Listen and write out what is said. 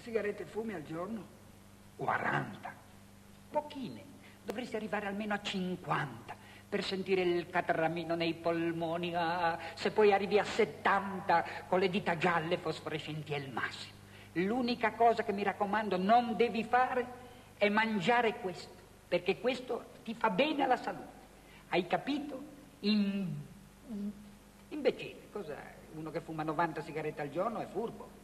sigarette fumi al giorno? 40. Pochine. Dovresti arrivare almeno a 50 per sentire il catramino nei polmoni. Se poi arrivi a 70 con le dita gialle fosforescenti è il massimo. L'unica cosa che mi raccomando non devi fare è mangiare questo, perché questo ti fa bene alla salute. Hai capito? Imbecille, cos'è? Uno che fuma 90 sigarette al giorno è furbo.